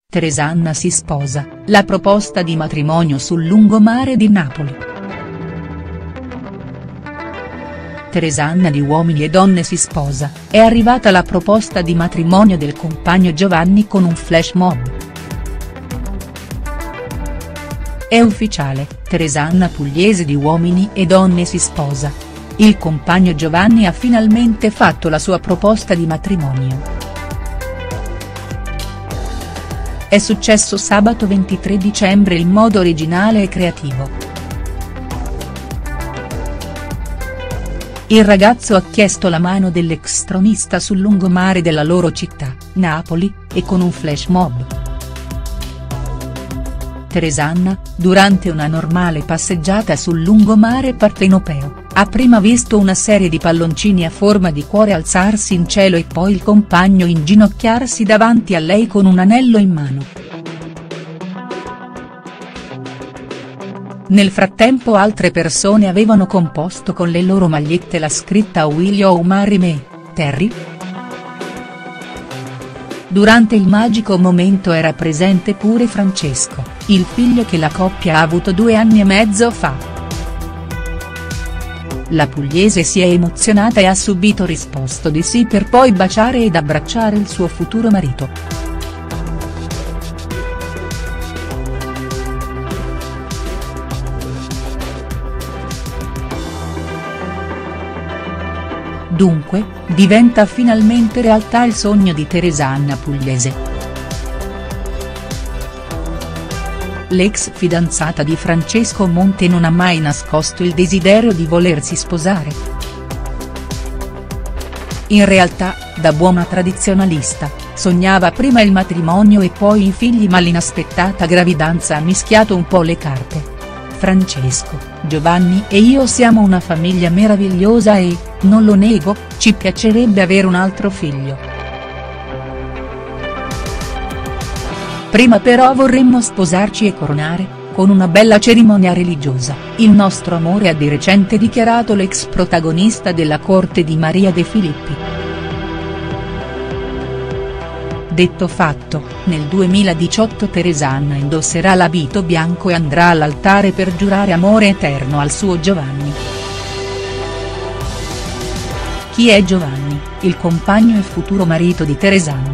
Teresanna si sposa, la proposta di matrimonio sul lungomare di Napoli. Teresanna di Uomini e Donne si sposa, è arrivata la proposta di matrimonio del compagno Giovanni con un flash mob. È ufficiale, Teresanna Pugliese di Uomini e Donne si sposa. Il compagno Giovanni ha finalmente fatto la sua proposta di matrimonio. È successo sabato 23 dicembre in modo originale e creativo. Il ragazzo ha chiesto la mano dell'ex tronista sul lungomare della loro città, Napoli, e con un flash mob. Teresanna, durante una normale passeggiata sul lungomare partenopeo, ha prima visto una serie di palloncini a forma di cuore alzarsi in cielo e poi il compagno inginocchiarsi davanti a lei con un anello in mano. Nel frattempo altre persone avevano composto con le loro magliette la scritta "Will you marry me, Terry?". Durante il magico momento era presente pure Francesco, il figlio che la coppia ha avuto 2 anni e mezzo fa. La pugliese si è emozionata e ha subito risposto di sì per poi baciare ed abbracciare il suo futuro marito. Dunque, diventa finalmente realtà il sogno di Teresanna Pugliese. L'ex fidanzata di Francesco Monte non ha mai nascosto il desiderio di volersi sposare. In realtà, da buona tradizionalista, sognava prima il matrimonio e poi i figli, ma l'inaspettata gravidanza ha mischiato un po' le carte. Francesco, Giovanni e io siamo una famiglia meravigliosa e, non lo nego, ci piacerebbe avere un altro figlio. Prima però vorremmo sposarci e coronare, con una bella cerimonia religiosa, il nostro amore, ha di recente dichiarato l'ex protagonista della corte di Maria De Filippi. Detto fatto, nel 2018 Teresanna indosserà l'abito bianco e andrà all'altare per giurare amore eterno al suo Giovanni. Chi è Giovanni, il compagno e futuro marito di Teresanna?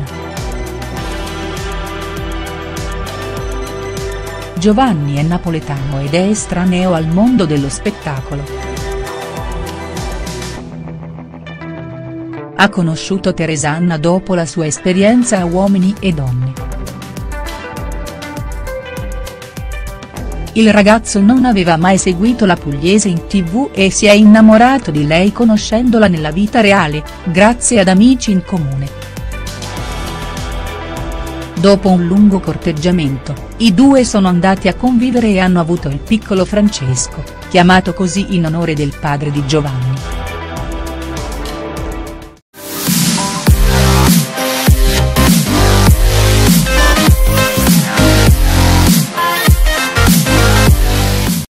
Giovanni è napoletano ed è estraneo al mondo dello spettacolo. Ha conosciuto Teresanna dopo la sua esperienza a Uomini e Donne. Il ragazzo non aveva mai seguito la pugliese in TV e si è innamorato di lei conoscendola nella vita reale, grazie ad amici in comune. Dopo un lungo corteggiamento, i due sono andati a convivere e hanno avuto il piccolo Francesco, chiamato così in onore del padre di Giovanni.